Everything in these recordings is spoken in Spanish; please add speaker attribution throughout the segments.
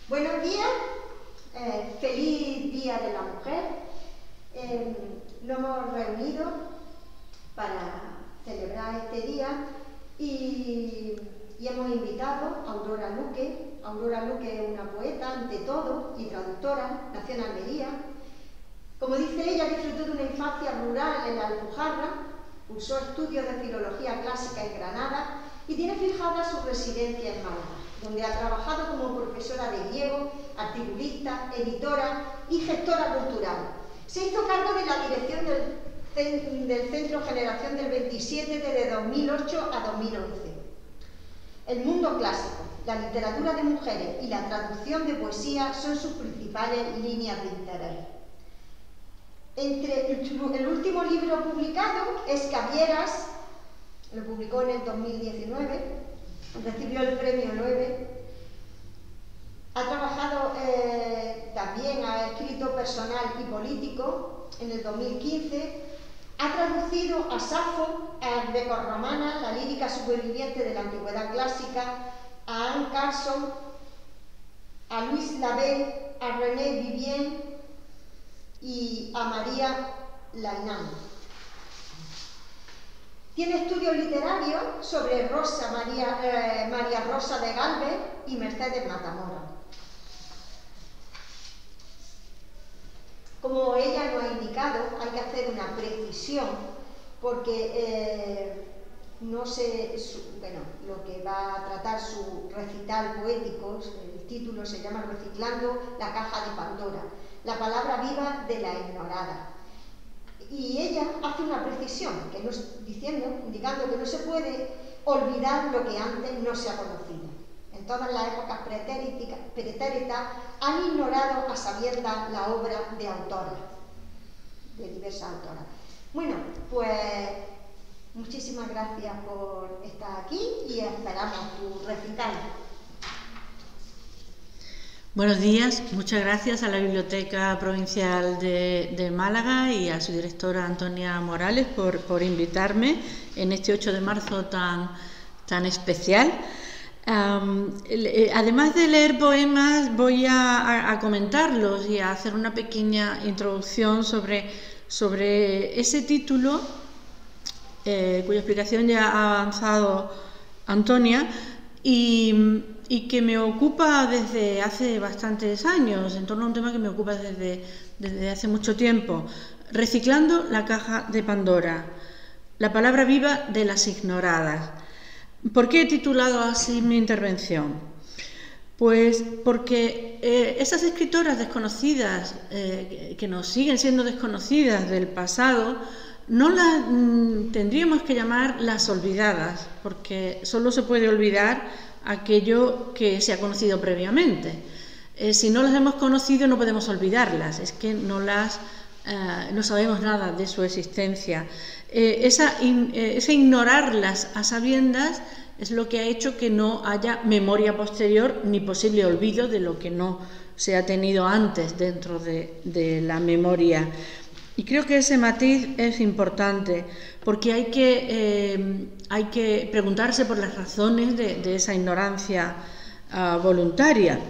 Speaker 1: Buenos días, feliz Día de la Mujer. Nos hemos reunido para celebrar este día y hemos invitado a Aurora Luque. Aurora Luque es una poeta, ante todo, y traductora, nació en Almería. Como dice ella, disfrutó de una infancia rural en la Alpujarra, cursó estudios de filología clásica en Granada y tiene fijada su residencia en Málaga, donde ha trabajado como profesora de griego, articulista, editora y gestora cultural. Se hizo cargo de la dirección del Centro Generación del 27 desde 2008 a 2011. El mundo clásico, la literatura de mujeres y la traducción de poesía son sus principales líneas de interés. El último libro publicado es Cavieras, lo publicó en el 2019, recibió el premio 9. Ha trabajado también, ha escrito personal y político en el 2015. Ha traducido a Safo, a grecorromana, la lírica superviviente de la antigüedad clásica, a Anne Carson, a Louise Labelle, a René Vivien y a María Lainan. Tiene estudios literarios sobre María Rosa de Galvez y Mercedes Matamora. Como ella nos ha indicado, hay que hacer una precisión porque no sé, lo que va a tratar su recital poético, el título se llama Reciclando la caja de Pandora, la palabra viva de la ignorada. Y ella hace una precisión, indicando que no se puede olvidar lo que antes no se ha conocido. En todas las épocas pretéritas han ignorado a sabiendas la obra de autoras, de diversas autoras. Bueno, pues muchísimas gracias por estar aquí y esperamos tu recital.
Speaker 2: Buenos días, muchas gracias a la Biblioteca Provincial de Málaga y a su directora Antonia Morales por invitarme en este 8 de marzo tan especial. Además de leer poemas, voy a comentarlos y a hacer una pequeña introducción sobre ese título, cuya explicación ya ha avanzado Antonia, y que me ocupa desde hace bastantes años, en torno a un tema que me ocupa desde hace mucho tiempo. Reciclando la caja de Pandora, la palabra viva de las ignoradas. ¿Por qué he titulado así mi intervención? Pues porque esas escritoras desconocidas, que nos siguen siendo desconocidas del pasado, no las tendríamos que llamar las olvidadas, porque solo se puede olvidar aquello que se ha conocido previamente. Si no las hemos conocido no podemos olvidarlas, es que no sabemos nada de su existencia. Ese ignorarlas a sabiendas es lo que ha hecho que no haya memoria posterior ni posible olvido de lo que no se ha tenido antes dentro de la memoria. Y creo que ese matiz es importante porque hay que preguntarse por las razones de esa ignorancia voluntaria.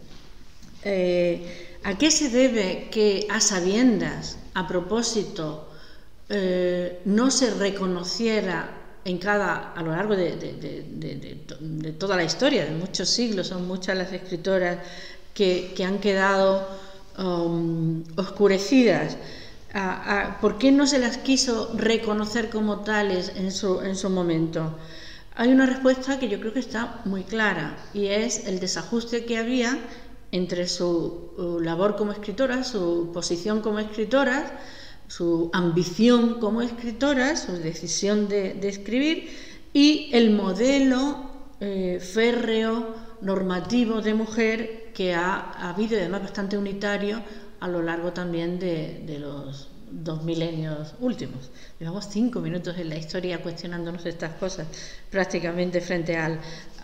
Speaker 2: ¿A qué se debe que a sabiendas, a propósito, no se reconociera a lo largo de toda la historia, de muchos siglos? Son muchas las escritoras que han quedado oscurecidas. ¿Por qué no se las quiso reconocer como tales en su momento? Hay una respuesta que yo creo que está muy clara, y es el desajuste que había entre su labor como escritora, su posición como escritora, su ambición como escritora, su decisión de escribir, y el modelo férreo, normativo de mujer que ha habido, y además bastante unitario, a lo largo también de los 2 milenios últimos. Llevamos 5 minutos en la historia cuestionándonos estas cosas, prácticamente frente al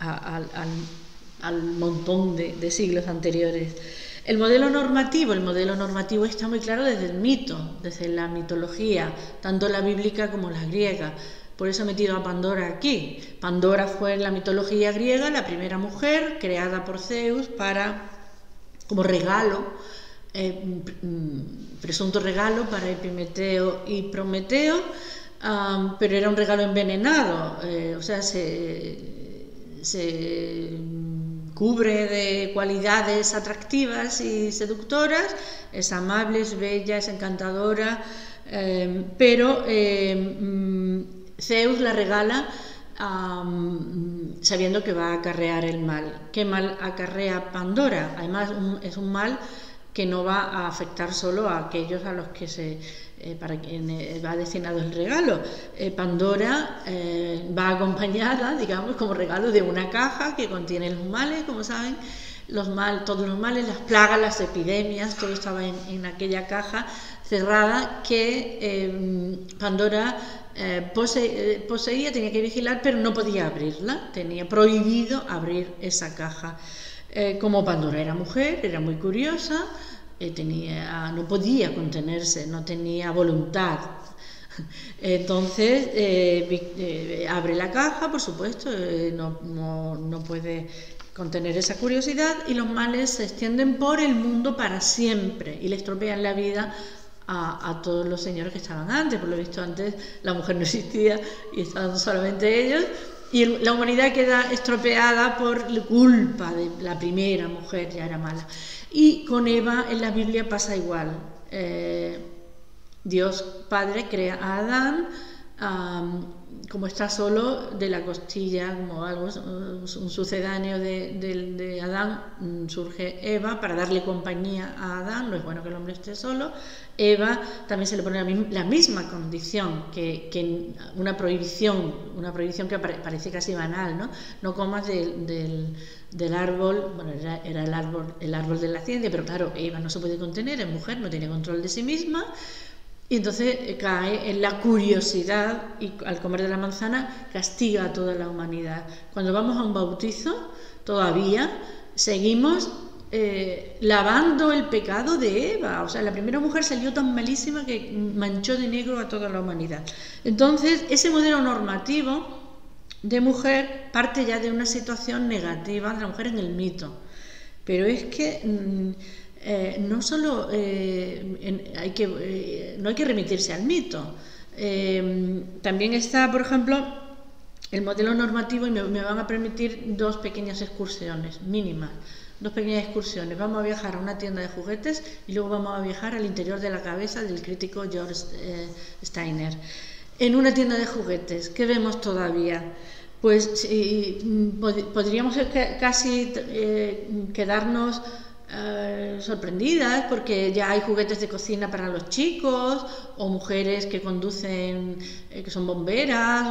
Speaker 2: montón de siglos anteriores. El modelo normativo está muy claro desde el mito, desde la mitología, tanto la bíblica como la griega. Por eso he metido a Pandora aquí. Pandora fue en la mitología griega la primera mujer creada por Zeus para como regalo, presunto regalo para Epimeteo y Prometeo, pero era un regalo envenenado, o sea, se cubre de cualidades atractivas y seductoras, es amable, es bella, es encantadora, pero Zeus la regala sabiendo que va a acarrear el mal. ¿Qué mal acarrea Pandora? Además es un mal que no va a afectar solo a aquellos a los que para quien va destinado el regalo. Pandora va acompañada, digamos, como regalo de una caja que contiene los males, como saben, todos los males, las plagas, las epidemias, todo estaba en aquella caja cerrada que Pandora poseía, tenía que vigilar, pero no podía abrirla, tenía prohibido abrir esa caja. Como Pandora era mujer, era muy curiosa, no podía contenerse, no tenía voluntad. Entonces abre la caja, por supuesto, no puede contener esa curiosidad, y los males se extienden por el mundo para siempre y le estropean la vida a todos los señores que estaban antes. Por lo visto antes la mujer no existía y estaban solamente ellos, y la humanidad queda estropeada por culpa de la primera mujer, ya era mala. Y con Eva en la Biblia pasa igual. Dios Padre crea a Adán, como está solo de la costilla, como algo, un sucedáneo de Adán, surge Eva para darle compañía a Adán. No es bueno que el hombre esté solo. Eva también se le pone la misma condición que una prohibición que parece casi banal, ¿no? No comas del árbol, bueno, era el árbol de la ciencia, pero claro, Eva no se puede contener, es mujer, no tiene control de sí misma. Y entonces cae en la curiosidad y al comer de la manzana castiga a toda la humanidad. Cuando vamos a un bautizo, todavía seguimos lavando el pecado de Eva. O sea, la primera mujer salió tan malísima que manchó de negro a toda la humanidad. Entonces, ese modelo normativo de mujer parte ya de una situación negativa de la mujer en el mito. Pero es que no solo no hay que remitirse al mito, también está, por ejemplo, el modelo normativo, y me van a permitir dos pequeñas excursiones mínimas, vamos a viajar a una tienda de juguetes y luego vamos a viajar al interior de la cabeza del crítico George Steiner. En una tienda de juguetes, ¿qué vemos todavía? Pues podríamos casi quedarnos sorprendidas, porque ya hay juguetes de cocina para los chicos, o mujeres que conducen, que son bomberas,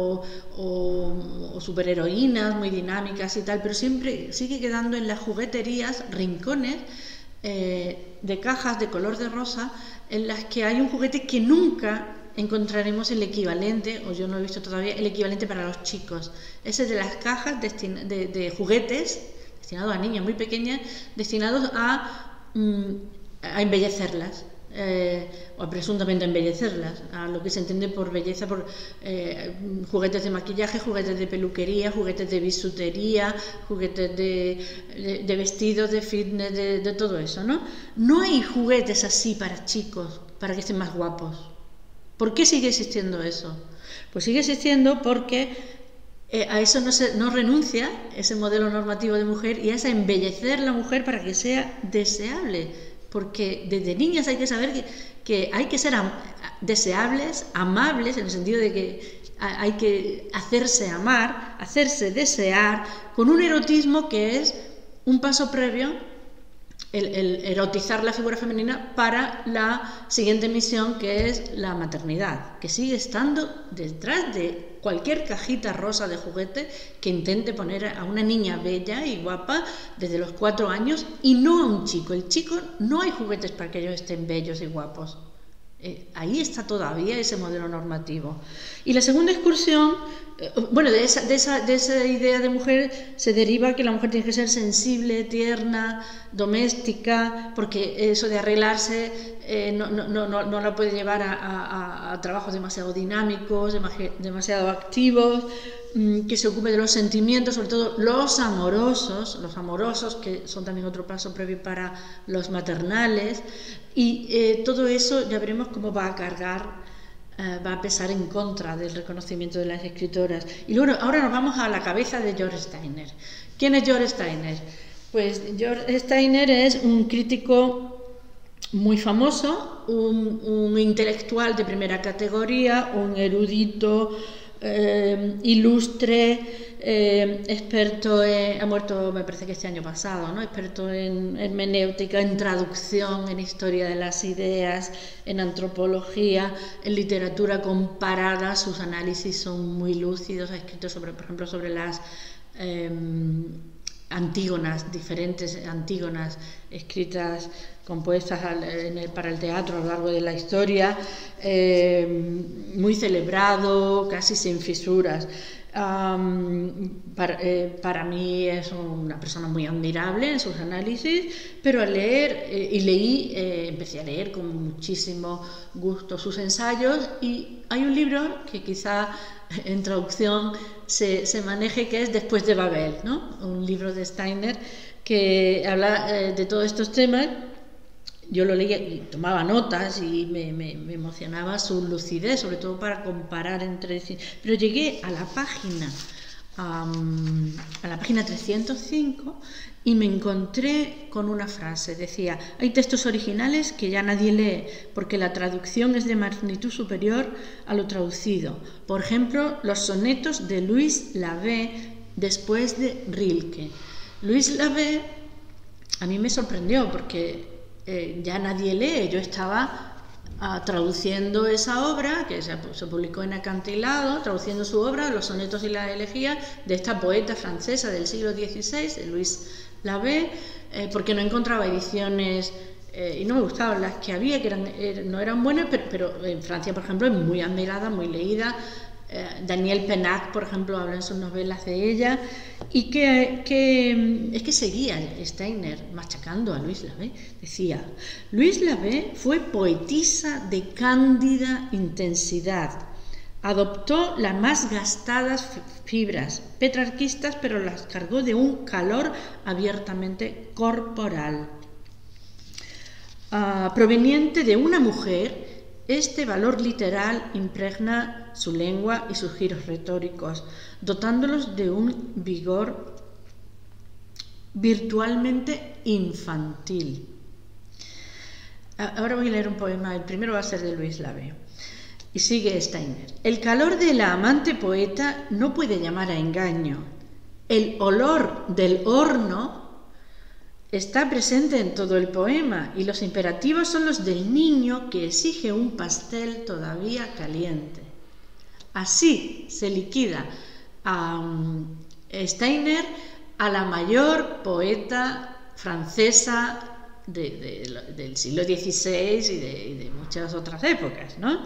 Speaker 2: o superheroínas muy dinámicas y tal, pero siempre sigue quedando en las jugueterías rincones de cajas de color de rosa en las que hay un juguete que nunca encontraremos el equivalente, o yo no he visto todavía el equivalente para los chicos. Ese de las cajas de juguetes destinados a niñas muy pequeñas, destinados a embellecerlas, o presuntamente a embellecerlas, a lo que se entiende por belleza, por juguetes de maquillaje, juguetes de peluquería, juguetes de bisutería, juguetes de vestidos, de fitness, de todo eso, ¿no? No hay juguetes así para chicos, para que estén más guapos. ¿Por qué sigue existiendo eso? Pues sigue existiendo porque a eso no renuncia ese modelo normativo de mujer, y es a embellecer la mujer para que sea deseable, porque desde niñas hay que saber que hay que ser deseables, amables, en el sentido de que hay que hacerse amar, hacerse desear, con un erotismo que es un paso previo, el erotizar la figura femenina para la siguiente misión, que es la maternidad, que sigue estando detrás de cualquier cajita rosa de juguete que intente poner a una niña bella y guapa desde los 4 años, y no a un chico. El chico, no hay juguetes para que ellos estén bellos y guapos. Ahí está todavía ese modelo normativo. Y la segunda excursión, bueno, de esa idea de mujer se deriva que la mujer tiene que ser sensible, tierna, doméstica, porque eso de arreglarse no la puede llevar a trabajos demasiado dinámicos, demasiado activos, que se ocupe de los sentimientos, sobre todo los amorosos, que son también otro paso previo para los maternales, y todo eso ya veremos cómo va a cargar, va a pesar en contra del reconocimiento de las escritoras. Y luego, ahora nos vamos a la cabeza de George Steiner. ¿Quién es George Steiner? Pues George Steiner es un crítico muy famoso, un intelectual de primera categoría, un erudito ilustre, experto ha muerto, me parece que este año pasado, ¿no? Experto en hermenéutica, en traducción, en historia de las ideas, en antropología, en literatura comparada. Sus análisis son muy lúcidos. Ha escrito sobre, por ejemplo, sobre las antígonas, diferentes antígonas escritas, compuestas para el teatro a lo largo de la historia, muy celebrado, casi sin fisuras. Para mí es una persona muy admirable en sus análisis, pero al leer, empecé a leer con muchísimo gusto sus ensayos, y hay un libro que quizá en traducción se maneje, que es Después de Babel, ¿no? Un libro de Steiner que habla de todos estos temas. Yo lo leía y tomaba notas y me emocionaba su lucidez, sobre todo para comparar entre sí. Pero llegué a la página 305 y me encontré con una frase. Decía: hay textos originales que ya nadie lee porque la traducción es de magnitud superior a lo traducido. Por ejemplo, los sonetos de Louis Labé después de Rilke. Louis Labé a mí me sorprendió porque ya nadie lee. Yo estaba traduciendo esa obra, que se publicó en Acantilado, traduciendo su obra, los sonetos y las elegías, de esta poeta francesa del siglo XVI, de Louis Labé, porque no encontraba ediciones y no me gustaban las que había, que no eran buenas, pero en Francia, por ejemplo, es muy admirada, muy leída. Daniel Pennac, por ejemplo, habla en sus novelas de ella, y que seguía Steiner machacando a Louis Labé. Decía: Louis Labé fue poetisa de cándida intensidad, adoptó las más gastadas fibras petrarquistas, pero las cargó de un calor abiertamente corporal. Proveniente de una mujer, este valor literal impregna su lengua y sus giros retóricos, dotándolos de un vigor virtualmente infantil. Ahora voy a leer un poema, el primero va a ser de Louis Labé. Y sigue Steiner: el calor de la amante poeta no puede llamar a engaño. El olor del horno está presente en todo el poema, y los imperativos son los del niño que exige un pastel todavía caliente. Así se liquida a Steiner, a la mayor poeta francesa del siglo XVI y de muchas otras épocas, ¿no?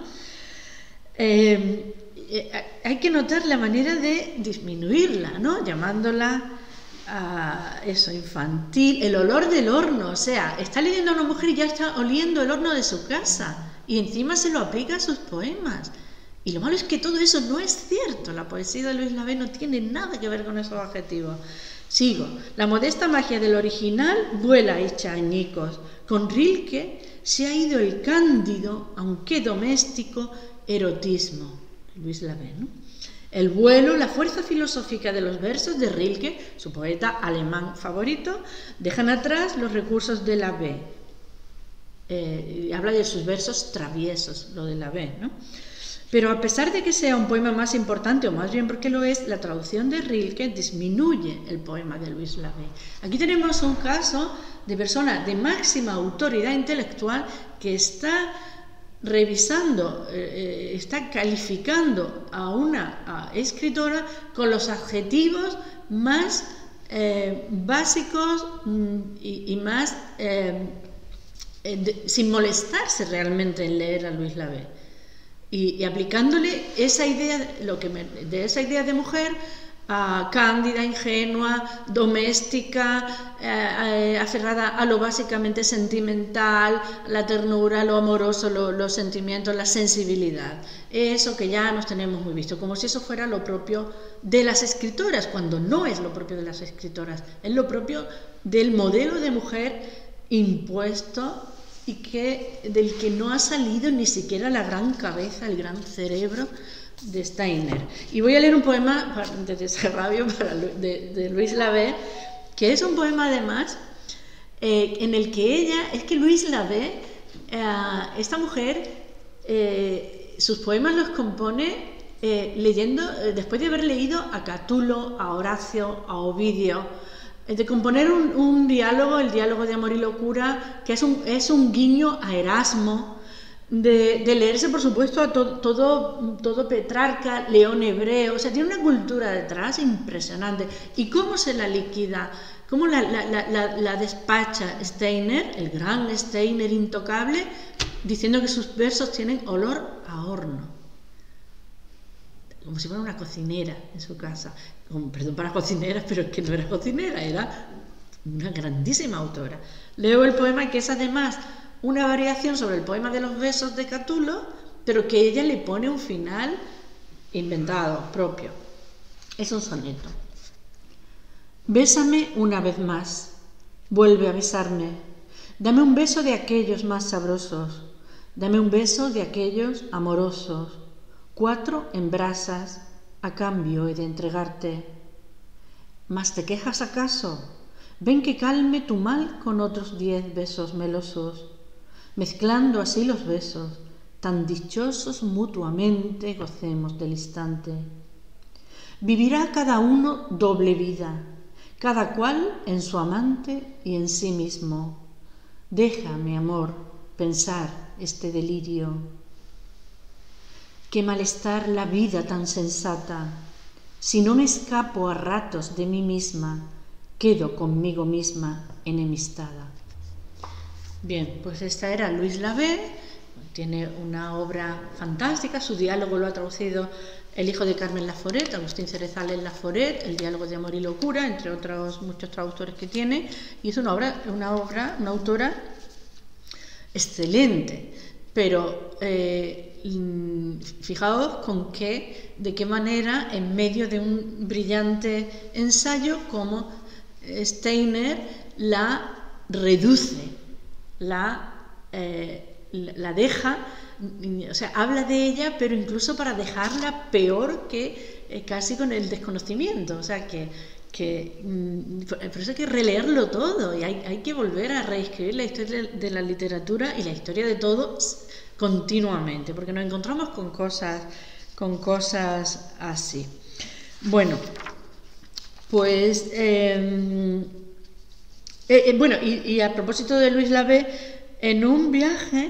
Speaker 2: Hay que notar la manera de disminuirla, ¿no? Llamándola eso, infantil, el olor del horno. O sea, está leyendo a una mujer y ya está oliendo el horno de su casa, y encima se lo aplica a sus poemas. Y lo malo es que todo eso no es cierto. La poesía de Louis Labé no tiene nada que ver con esos adjetivos. Sigo: la modesta magia del original vuela hecha añicos. Con Rilke se ha ido el cándido, aunque doméstico, erotismo. Louis Labé, ¿no? El vuelo, la fuerza filosófica de los versos de Rilke, su poeta alemán favorito, dejan atrás los recursos de Labé. Habla de sus versos traviesos, lo de Labé, ¿no? Pero a pesar de que sea un poema más importante, o más bien porque lo es, la traducción de Rilke disminuye el poema de Louis Labé. Aquí tenemos un caso de persona de máxima autoridad intelectual que está revisando, está calificando a una escritora con los adjetivos más básicos y más sin molestarse realmente en leer a Louis Labé, y aplicándole esa idea, de esa idea de mujer cándida, ingenua, doméstica, aferrada a lo básicamente sentimental, la ternura, lo amoroso, los sentimientos, la sensibilidad. Eso que ya nos tenemos muy visto, como si eso fuera lo propio de las escritoras, cuando no es lo propio de las escritoras, es lo propio del modelo de mujer impuesto y del que no ha salido ni siquiera la gran cabeza, el gran cerebro de Steiner. Y voy a leer un poema de Desarrabio de Louise Lavée, que es un poema además en el que es que Louise Lavée, esta mujer, sus poemas los compone leyendo, después de haber leído a Catulo, a Horacio, a Ovidio, de componer un diálogo, el diálogo de amor y locura, que es un guiño a Erasmo, de leerse, por supuesto, a todo Petrarca, León Hebreo, o sea, tiene una cultura detrás impresionante. ¿Y cómo se la liquida? ¿Cómo la despacha Steiner, el gran Steiner intocable, diciendo que sus versos tienen olor a horno? Como si fuera una cocinera en su casa. Perdón para cocineras, pero es que no era cocinera, era una grandísima autora. Leo el poema, que es además una variación sobre el poema de los besos de Catulo, pero que ella le pone un final inventado, propio. Es un soneto. Bésame una vez más, vuelve a besarme, dame un beso de aquellos más sabrosos, dame un beso de aquellos amorosos, 4 en brasas, a cambio he de entregarte. ¿Mas te quejas acaso? Ven que calme tu mal con otros 10 besos melosos, mezclando así los besos, tan dichosos mutuamente gocemos del instante. Vivirá cada uno doble vida, cada cual en su amante y en sí mismo. Deja, mi amor, pensar este delirio. Qué malestar la vida tan sensata, si no me escapo a ratos de mí misma, quedo conmigo misma enemistada. Bien, pues esta era Louise Lavée, tiene una obra fantástica, su diálogo lo ha traducido el hijo de Carmen Laforet, Agustín Cerezales Laforet, el diálogo de amor y locura, entre otros muchos traductores que tiene, y es una autora excelente, pero fijaos de qué manera, en medio de un brillante ensayo, como Steiner la reduce, la deja, o sea, habla de ella, pero incluso para dejarla peor que casi con el desconocimiento, o sea, por eso hay que releerlo todo y hay que volver a reescribir la historia de la literatura y la historia de todo continuamente, porque nos encontramos con cosas así. Bueno, pues bueno, y a propósito de Louise Lavée, en un viaje,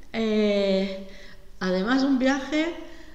Speaker 2: además un viaje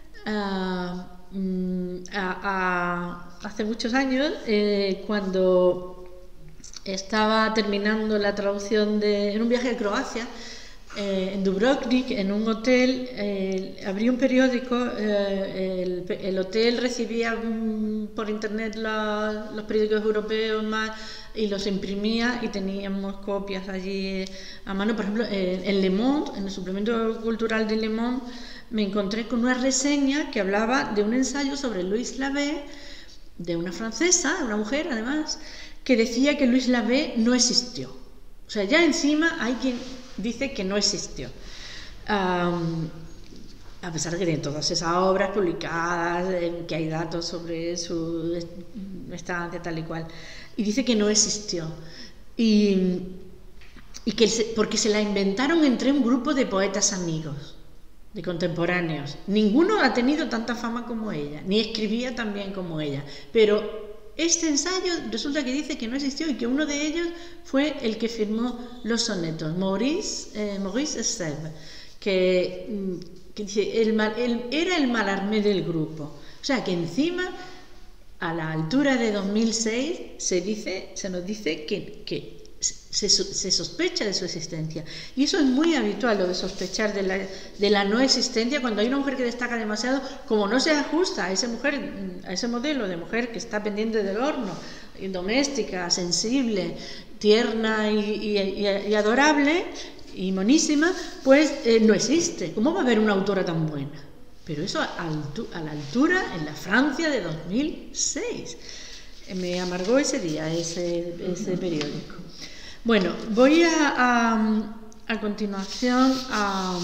Speaker 2: hace muchos años, cuando estaba terminando la traducción en un viaje a Croacia, en Dubrovnik, en un hotel, abrí un periódico, el hotel recibía por internet los periódicos europeos más y los imprimía y teníamos copias allí a mano. Por ejemplo, en Le Monde, en el suplemento cultural de Le Monde, me encontré con una reseña que hablaba de un ensayo sobre Louise Lavée, de una francesa, una mujer además, que decía que Louise Lavée no existió. O sea, ya encima hay quien dice que no existió, a pesar de que tiene todas esas obras publicadas, en que hay datos sobre su estancia tal y cual, y dice que no existió, y porque se la inventaron entre un grupo de poetas amigos, de contemporáneos. Ninguno ha tenido tanta fama como ella, ni escribía tan bien como ella, pero este ensayo resulta que dice que no existió y que uno de ellos fue el que firmó los sonetos, Maurice Essève, que dice, era el Mallarmé del grupo. O sea que encima, a la altura de 2006, se nos dice que se sospecha de su existencia. Y eso es muy habitual, lo de sospechar de la no existencia, cuando hay una mujer que destaca demasiado, como no se ajusta a esa mujer, a ese modelo de mujer que está pendiente del horno, doméstica, sensible, tierna y adorable y monísima, pues no existe. ¿Cómo va a haber una autora tan buena? Pero eso a la altura en la Francia de 2006. Me amargó ese día, ese periódico. Bueno, voy a continuación a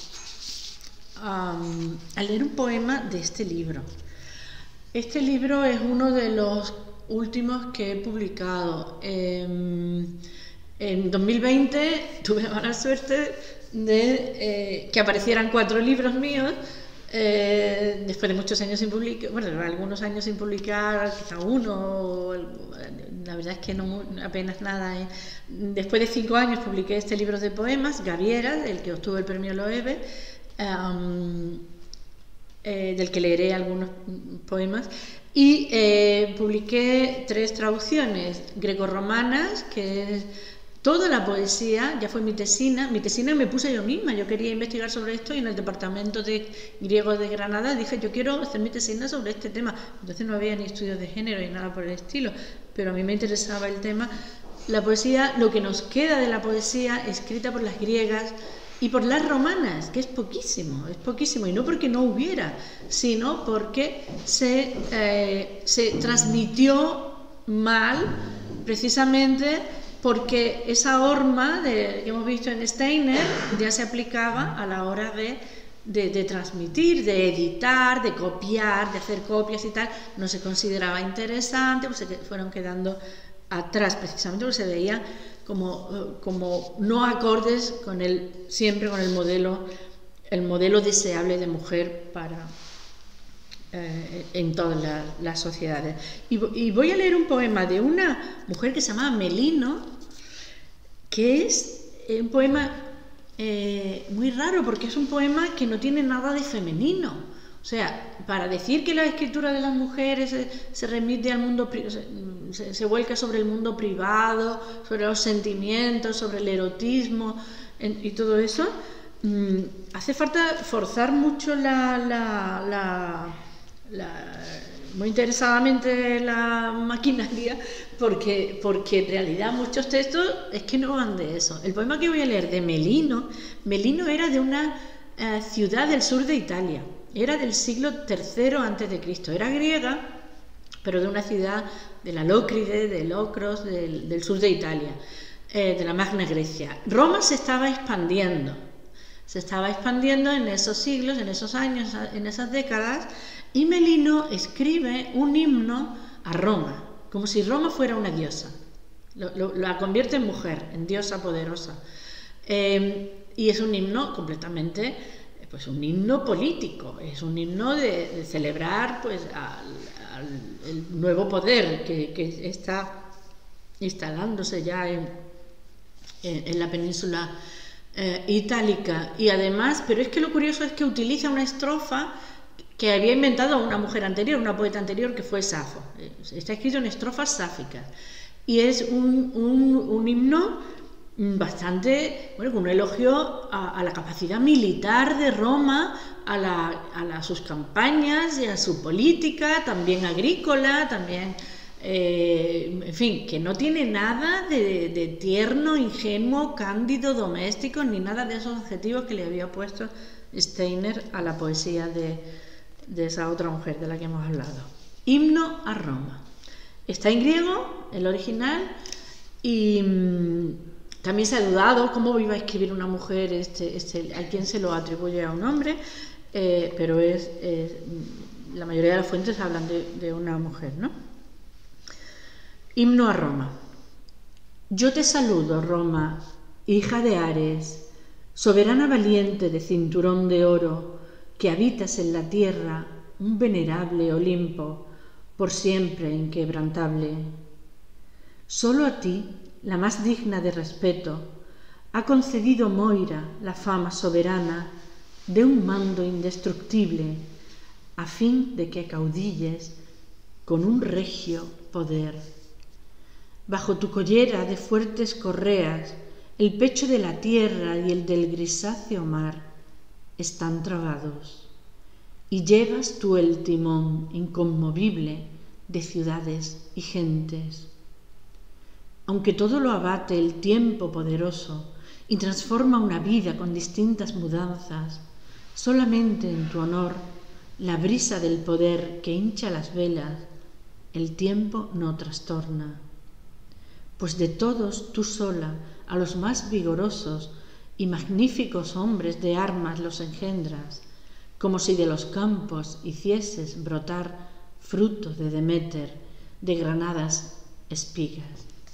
Speaker 2: leer un poema de este libro. Este libro es uno de los últimos que he publicado. En 2020 tuve la mala suerte de que aparecieran 4 libros míos. Después de muchos años sin publicar, bueno, algunos años sin publicar, quizá uno, la verdad es que no apenas nada. Después de 5 años publiqué este libro de poemas, Gaviera, el que obtuvo el premio Loewe, del que leeré algunos poemas, y publiqué 3 traducciones grecorromanas, que es toda la poesía. Ya fue mi tesina me puse yo misma. Yo quería investigar sobre esto y en el departamento de griego de Granada dije, yo quiero hacer mi tesina sobre este tema. Entonces no había ni estudios de género ni nada por el estilo, pero a mí me interesaba el tema. La poesía, lo que nos queda de la poesía escrita por las griegas y por las romanas, que es poquísimo, y no porque no hubiera, sino porque se transmitió mal, precisamente porque esa horma que hemos visto en Steiner ya se aplicaba a la hora de transmitir, de editar, de copiar, de hacer copias y tal. No se consideraba interesante, pues se fueron quedando atrás, precisamente porque se veía como no acordes siempre con el modelo deseable de mujer en todas las sociedades. Y voy a leer un poema de una mujer que se llama Melino, que es un poema muy raro, porque es un poema que no tiene nada de femenino. O sea, para decir que la escritura de las mujeres se remite al mundo, se vuelca sobre el mundo privado, sobre los sentimientos, sobre el erotismo y todo eso, hace falta forzar mucho muy interesadamente la maquinaria, porque en realidad muchos textos es que no van de eso. El poema que voy a leer de Melino era de una ciudad del sur de Italia, era del siglo III a.C., era griega, pero de una ciudad de la Lócride, de Locros, del sur de Italia, de la Magna Grecia. Roma se estaba expandiendo en esos siglos, en esos años, en esas décadas, y Melino escribe un himno a Roma, como si Roma fuera una diosa. La convierte en mujer, en diosa poderosa. Y es un himno completamente, pues un himno político, es un himno de celebrar pues el nuevo poder que está instalándose ya en la península itálica. Y además, pero es que lo curioso es que utiliza una estrofa que había inventado una mujer anterior, una poeta anterior, que fue Safo. Está escrito en estrofas sáficas y es un himno bastante, bueno, un elogio a la capacidad militar de Roma, a sus campañas y a su política, también agrícola, también, en fin, que no tiene nada de tierno, ingenuo, cándido, doméstico, ni nada de esos adjetivos que le había puesto Steiner a la poesía de esa otra mujer de la que hemos hablado. Himno a Roma. Está en griego, el original, y también se ha dudado cómo iba a escribir una mujer, a quien se lo atribuye a un hombre, pero la mayoría de las fuentes hablan de una mujer, ¿no? Himno a Roma. Yo te saludo, Roma, hija de Ares, soberana valiente de cinturón de oro, que habitas en la tierra un venerable Olimpo, por siempre inquebrantable. Solo a ti, la más digna de respeto, ha concedido Moira la fama soberana de un mando indestructible, a fin de que caudilles con un regio poder. Bajo tu collera de fuertes correas, el pecho de la tierra y el del grisáceo mar están trabados, y llevas tú el timón inconmovible de ciudades y gentes. Aunque todo lo abate el tiempo poderoso y transforma una vida con distintas mudanzas, solamente en tu honor, la brisa del poder que hincha las velas, el tiempo no trastorna. Pues de todos tú sola, a los más vigorosos y magníficos hombres de armas los engendras, como si de los campos hicieses brotar frutos de Deméter, de granadas espigas.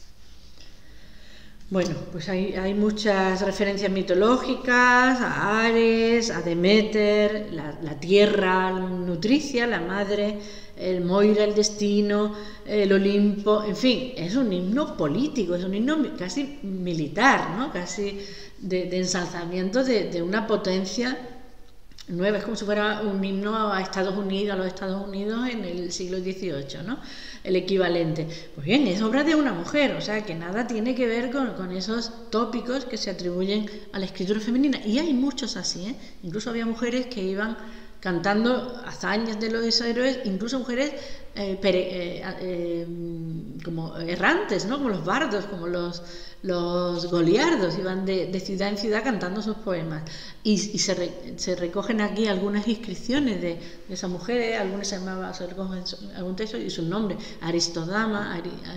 Speaker 2: Bueno, pues hay muchas referencias mitológicas a Ares, a Deméter, la tierra nutricia, la madre, el Moira, el destino, el Olimpo, en fin, es un himno político, es un himno casi militar, ¿no? Casi de ensalzamiento de una potencia nueva. Es como si fuera un himno a Estados Unidos, a los Estados Unidos en el siglo XVIII, ¿no? El equivalente. Pues bien, es obra de una mujer, o sea que nada tiene que ver con esos tópicos que se atribuyen a la escritura femenina. Y hay muchos así, ¿eh? Incluso había mujeres que iban cantando hazañas de los héroes, incluso mujeres como errantes, ¿no? Como los bardos, como los goliardos, iban de ciudad en ciudad cantando sus poemas. Y se recogen aquí algunas inscripciones de esas mujeres, algunas se recogen algún texto y su nombre, Aristodama,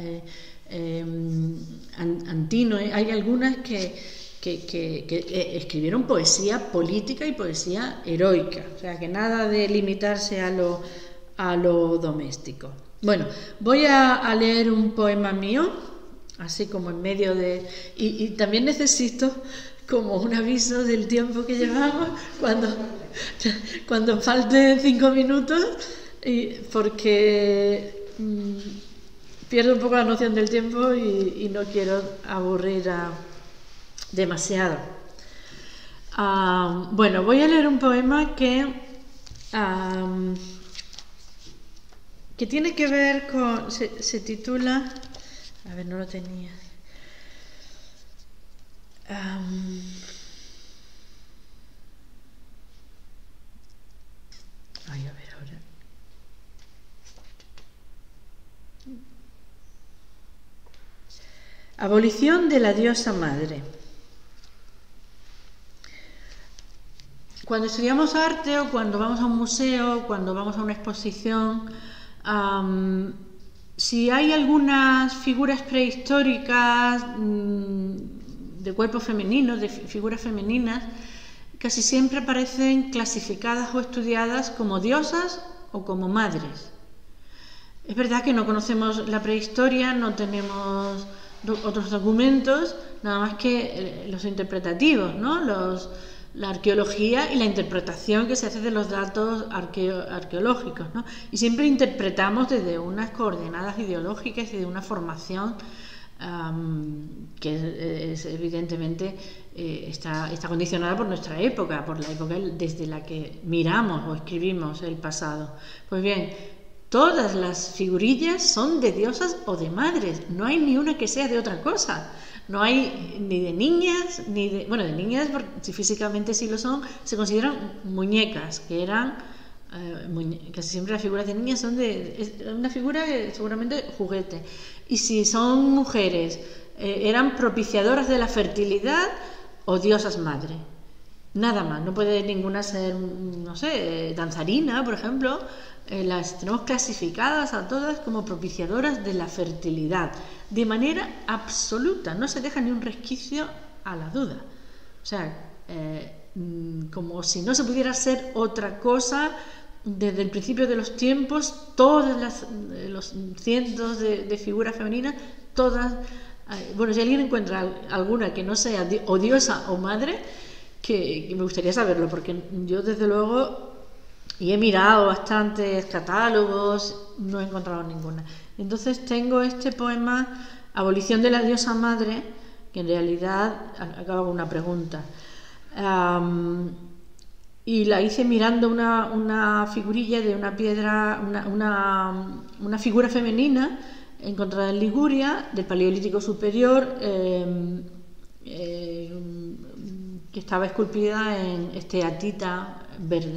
Speaker 2: Antino, hay algunas que escribieron poesía política y poesía heroica, o sea que nada de limitarse a lo doméstico. Bueno, voy a leer un poema mío, así como en medio de... Y también necesito como un aviso del tiempo que llevamos cuando falten 5 minutos, porque pierdo un poco la noción del tiempo y no quiero aburrir demasiado. Bueno, voy a leer un poema que tiene que ver con... Se titula... A ver, no lo tenía. A ver ahora. Abolición de la diosa madre. Cuando estudiamos arte o cuando vamos a un museo, cuando vamos a una exposición, si hay algunas figuras prehistóricas de cuerpos femeninos, de figuras femeninas, casi siempre aparecen clasificadas o estudiadas como diosas o como madres. Es verdad que no conocemos la prehistoria, no tenemos otros documentos, nada más que los interpretativos, ¿no? La arqueología y la interpretación que se hace de los datos arqueológicos, ¿no? Y siempre interpretamos desde unas coordenadas ideológicas y de una formación que es evidentemente está condicionada por nuestra época, por la época desde la que miramos o escribimos el pasado. Pues bien, todas las figurillas son de diosas o de madres, no hay ni una que sea de otra cosa. No hay ni de niñas, ni de... Bueno, de niñas, porque si físicamente sí lo son, se consideran muñecas, que eran... casi siempre las figuras de niñas son una figura seguramente juguete. Y si son mujeres, eran propiciadoras de la fertilidad o diosas madre. Nada más, no puede ninguna ser, no sé, danzarina, por ejemplo. Las tenemos clasificadas a todas como propiciadoras de la fertilidad, de manera absoluta, no se deja ni un resquicio a la duda. O sea, como si no se pudiera ser otra cosa. Desde el principio de los tiempos, todos los cientos de figuras femeninas, todas, bueno, si alguien encuentra alguna que no sea o diosa o madre, que me gustaría saberlo, porque yo desde luego, y he mirado bastantes catálogos, no he encontrado ninguna. Entonces tengo este poema, Abolición de la diosa madre, que en realidad acaba con una pregunta. Y la hice mirando una figurilla de una piedra, una figura femenina encontrada en Liguria, del Paleolítico Superior, que estaba esculpida en esteatita verde.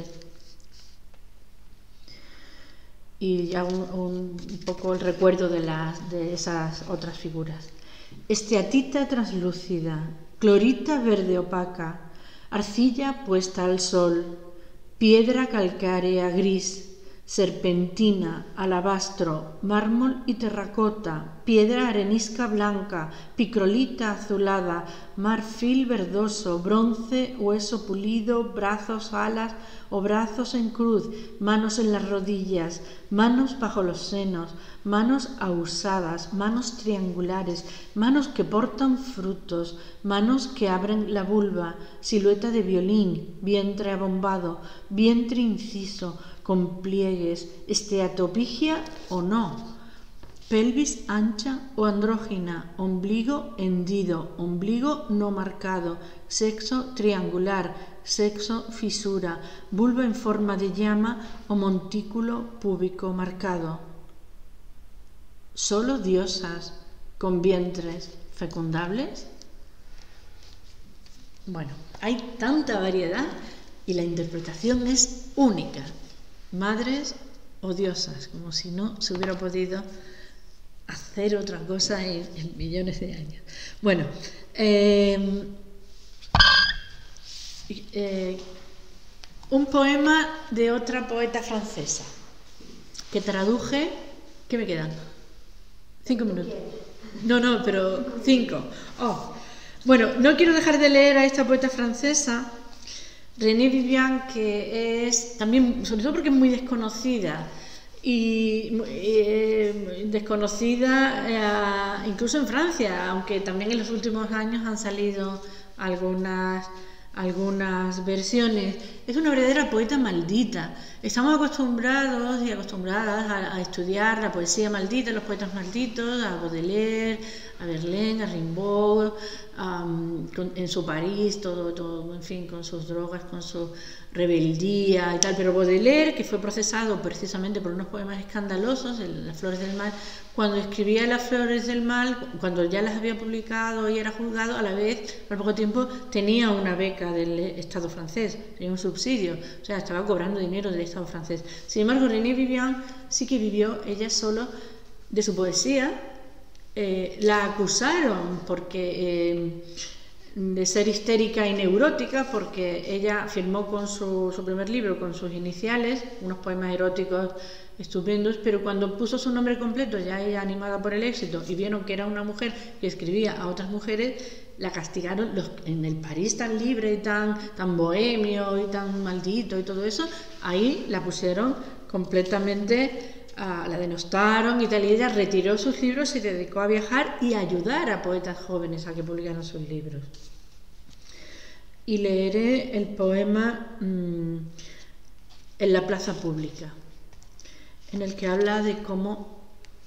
Speaker 2: Y ya un poco el recuerdo de esas otras figuras. Esteatita translúcida, clorita verde opaca, arcilla puesta al sol, piedra calcárea gris, serpentina, alabastro, mármol y terracota, piedra arenisca blanca, picrolita azulada, marfil verdoso, bronce, hueso pulido, brazos, alas o brazos en cruz, manos en las rodillas, manos bajo los senos, manos ahusadas, manos triangulares, manos que portan frutos, manos que abren la vulva, silueta de violín, vientre abombado, vientre inciso, con pliegues, esteatopigia o no, pelvis ancha o andrógina, ombligo hendido, ombligo no marcado, sexo triangular, sexo fisura, vulva en forma de llama o montículo púbico marcado. Solo diosas con vientres fecundables. Bueno, hay tanta variedad y la interpretación es única. Madres o diosas, como si no se hubiera podido hacer otra cosa en millones de años. Bueno, un poema de otra poeta francesa que traduje. ¿Qué me quedan? 5 minutos. No, pero 5. Oh. Bueno, no quiero dejar de leer a esta poeta francesa, Renée Vivian, que es también, sobre todo porque es muy desconocida, y desconocida incluso en Francia, aunque también en los últimos años han salido algunas versiones. Es una verdadera poeta maldita. Estamos acostumbrados y acostumbradas a estudiar la poesía maldita, los poetas malditos, a Baudelaire, a Verlaine, a Rimbaud, en su París, todo, en fin, con sus drogas, con su rebeldía y tal. Pero Baudelaire, que fue procesado precisamente por unos poemas escandalosos, Las Flores del Mal, cuando escribía Las Flores del Mal, cuando ya las había publicado y era juzgado, a la vez, por poco tiempo, tenía una beca del Estado francés, tenía un subsidio, o sea, estaba cobrando dinero del Estado francés. Sin embargo, Renée Vivian sí que vivió ella solo de su poesía. La acusaron de ser histérica y neurótica, porque ella firmó con su primer libro con sus iniciales, unos poemas eróticos estupendos, pero cuando puso su nombre completo, ya ella animada por el éxito, y vieron que era una mujer que escribía a otras mujeres, la castigaron en el París tan libre y tan bohemio y tan maldito y todo eso. Ahí la pusieron completamente, la denostaron y tal, y ella retiró sus libros, se dedicó a viajar y a ayudar a poetas jóvenes a que publicaran sus libros. Y leeré el poema En la plaza pública, en el que habla de cómo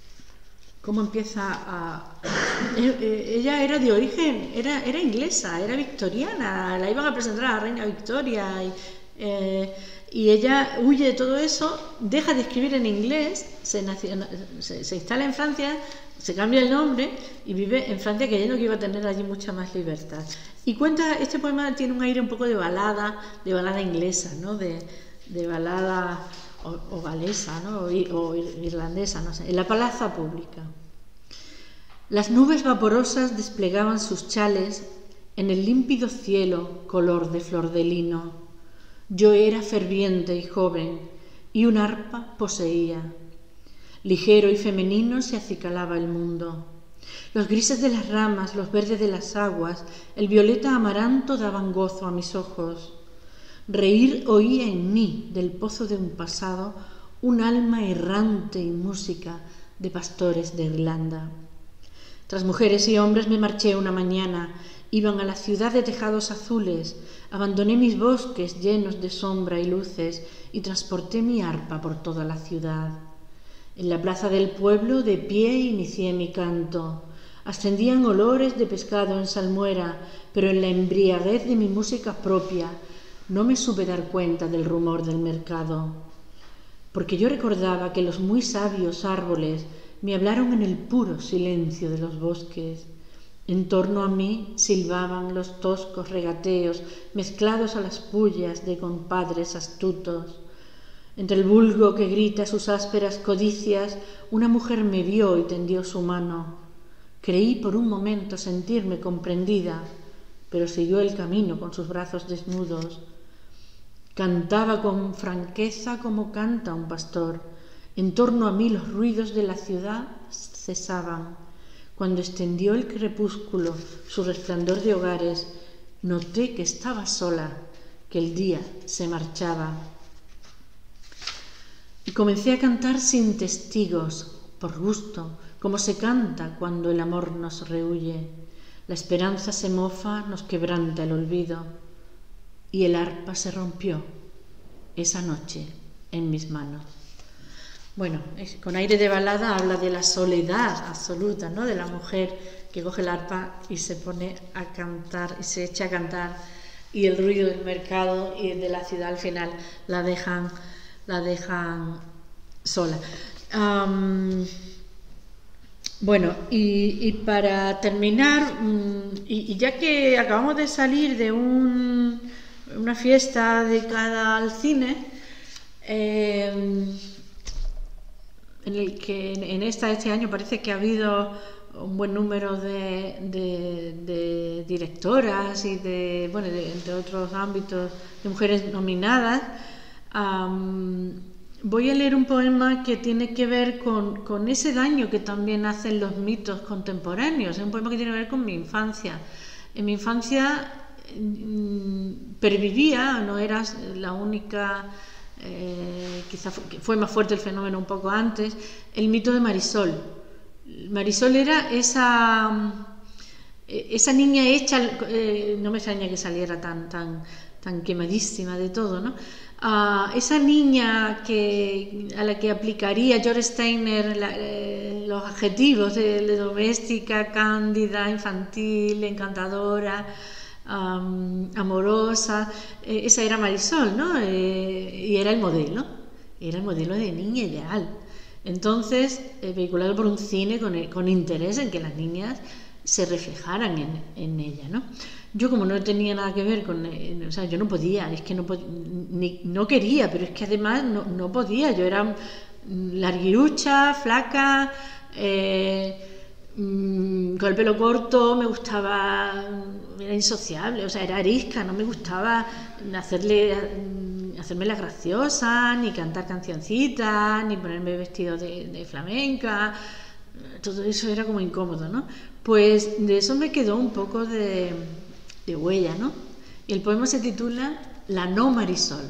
Speaker 2: empieza ella era de origen, era inglesa, era victoriana, la iban a presentar a la reina Victoria, y ella huye de todo eso, deja de escribir en inglés, se instala en Francia, se cambia el nombre y vive en Francia, creyendo que iba a tener allí mucha más libertad. Y cuenta, este poema tiene un aire un poco de balada inglesa, ¿no? De balada o galesa, ¿no? o irlandesa, no sé. En la plaza pública. Las nubes vaporosas desplegaban sus chales en el límpido cielo color de flor de lino. Yo era ferviente y joven, y un arpa poseía. Ligero y femenino se acicalaba el mundo. Los grises de las ramas, los verdes de las aguas, el violeta amaranto daban gozo a mis ojos. Reír oía en mí, del pozo de un pasado, un alma errante y música de pastores de Irlanda. Tras mujeres y hombres me marché una mañana. Iban a la ciudad de tejados azules, abandoné mis bosques llenos de sombra y luces y transporté mi arpa por toda la ciudad. En la plaza del pueblo de pie inicié mi canto. Ascendían olores de pescado en salmuera, pero en la embriaguez de mi música propia no me supe dar cuenta del rumor del mercado. Porque yo recordaba que los muy sabios árboles me hablaron en el puro silencio de los bosques. En torno a mí silbaban los toscos regateos mezclados a las pullas de compadres astutos. Entre el vulgo que grita sus ásperas codicias, una mujer me vio y tendió su mano. Creí por un momento sentirme comprendida, pero siguió el camino con sus brazos desnudos. Cantaba con franqueza como canta un pastor. En torno a mí los ruidos de la ciudad cesaban. Cuando extendió el crepúsculo su resplandor de hogares, noté que estaba sola, que el día se marchaba. Y comencé a cantar sin testigos, por gusto, como se canta cuando el amor nos rehuye. La esperanza se mofa, nos quebranta el olvido, y el arpa se rompió esa noche en mis manos. Bueno, con aire de balada habla de la soledad absoluta, ¿no? De la mujer que coge el arpa y se pone a cantar y se echa a cantar, y el ruido del mercado y de la ciudad al final la dejan sola. Bueno, y para terminar, y ya que acabamos de salir de una fiesta dedicada al cine, en el que este año parece que ha habido un buen número de directoras y de otros ámbitos de mujeres nominadas, voy a leer un poema que tiene que ver con ese daño que también hacen los mitos contemporáneos. Es un poema que tiene que ver con mi infancia. En mi infancia pervivía, no era la única, quizá fue más fuerte el fenómeno un poco antes, el mito de Marisol. Marisol era esa niña hecha, no me extraña que saliera tan quemadísima de todo, ¿no? Esa niña a la que aplicaría George Steiner los adjetivos de doméstica, cándida, infantil, encantadora, amorosa, esa era Marisol, ¿no? Y era el modelo de niña ideal. Entonces, vehiculado por un cine con interés en que las niñas se reflejaran en ella, ¿no? Yo, como no tenía nada que ver o sea, yo no podía, es que no quería, pero es que además no podía. Yo era larguirucha, flaca, con el pelo corto, me gustaba, era insociable, o sea, era arisca, no me gustaba hacerme la graciosa, ni cantar cancioncitas, ni ponerme vestido de flamenca. Todo eso era como incómodo, ¿no? Pues de eso me quedó un poco de huella, ¿no? Y el poema se titula La no Marisol.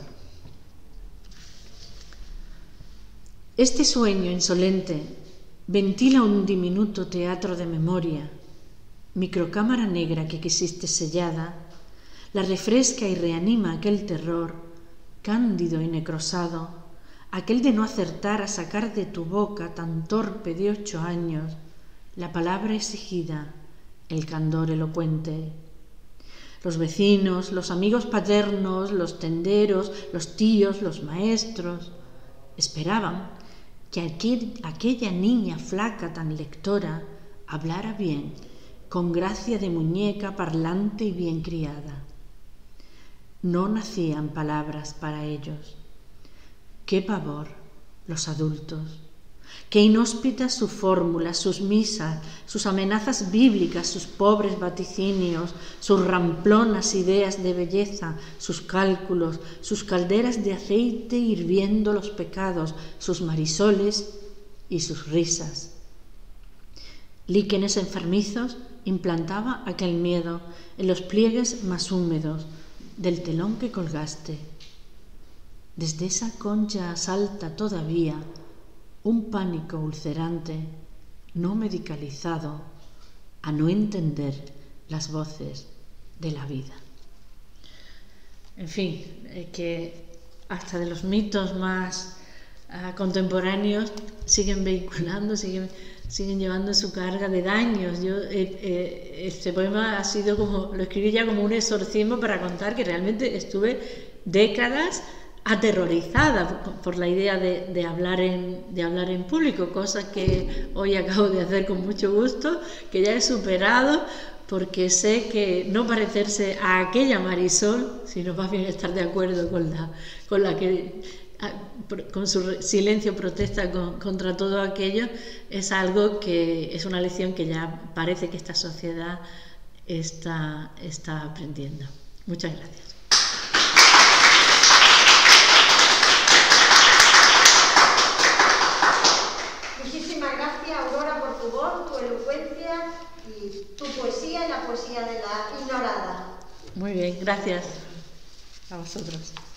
Speaker 2: Este sueño insolente ventila un diminuto teatro de memoria. Microcámara negra que quisiste sellada, la refresca y reanima aquel terror, cándido y necrosado, aquel de no acertar a sacar de tu boca tan torpe de 8 años, la palabra exigida, el candor elocuente. Los vecinos, los amigos paternos, los tenderos, los tíos, los maestros, esperaban que aquella niña flaca tan lectora hablara bien, con gracia de muñeca parlante y bien criada. No nacían palabras para ellos. ¡Qué pavor los adultos! ¡Qué inhóspitas sus fórmulas, sus misas, sus amenazas bíblicas, sus pobres vaticinios, sus ramplonas ideas de belleza, sus cálculos, sus calderas de aceite hirviendo los pecados, sus marisoles y sus risas! Líquenes enfermizos implantaba aquel miedo en los pliegues más húmedos del telón que colgaste. Desde esa concha asalta todavía un pánico ulcerante, no medicalizado, a no entender las voces de la vida. En fin, que hasta de los mitos más contemporáneos siguen vehiculando, siguen llevando su carga de daños. Este poema ha sido lo escribí ya como un exorcismo para contar que realmente estuve décadas aterrorizada por la idea de hablar en público, cosa que hoy acabo de hacer con mucho gusto, que ya he superado, porque sé que no parecerse a aquella Marisol, sino más bien estar de acuerdo con la que con su silencio protesta contra todo aquello, es algo que es una lección que ya parece que esta sociedad está aprendiendo. Muchas gracias.
Speaker 1: Muchísimas gracias, Aurora, por tu voz, tu elocuencia y tu poesía y la poesía de la ignorada.
Speaker 2: Muy bien, gracias a vosotros.